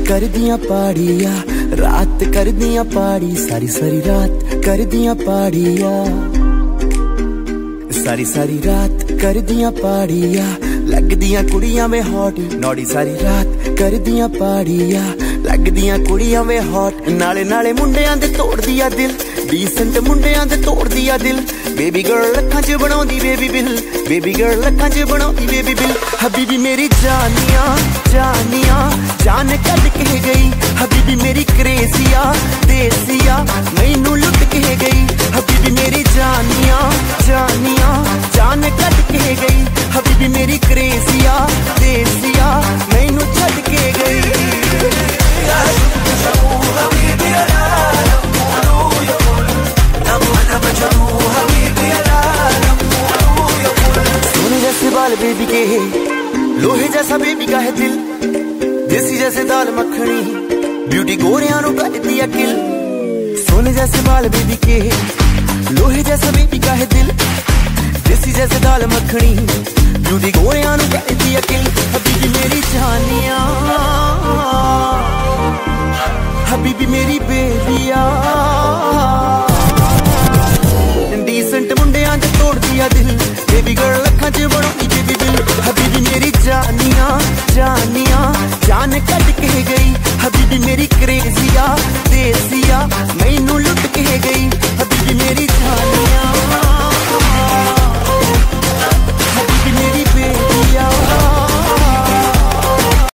कर दियां पाड़िया, रात कर दियां पाड़ी, सारी सारी रात कर दियां पाड़िया, सारी सारी रात कर दियां पाड़िया, लग दियां कुड़ियां में हॉट नौड़ी, सारी रात कर दियां पाड़िया, लग दियां कुड़ियां में हॉट, नाले नाले मुंडियां दे तोड़ दिया दिल, डीसेंट मुंडियां दे तोड़ दिया दिल, बेबी गर्ल लखां च बनाउंदी बेबी बिल, बेबी गर्ल लखां च बनाउंदी बेबी बिल, हबीबी मेरी जानिया जानिया जान कट के गई, हबीबी मेरी क्रेजिया देसिया मैनू लुट के गई, हबीबी मेरी जानिया जानिया जान कट के गई, हबीबी मेरी क्रेजिया देसिया मैनू छड़ के गई। सोने जैसे बाल बेबी के, लोहे जैसा बेबी का है दिल, देसी जैसे दाल मखनी, ब्यूटी गोरियां नु करती अकिल, सोने जैसे बाल बेबी के, लोहे जैसा बेबी का है दिल, देसी जैसे दाल मखनी, ब्यूटी गोरियां नु करती अकिल, हबीबी मेरी जानिया, हबीबी मेरी बेबिया, डीसेंट मुंडियां दे तोड़ दिया दिल, बेबी गर्ल लखां च बनाउंदी बेबी बिल, हबीबी मेरी जानिया जान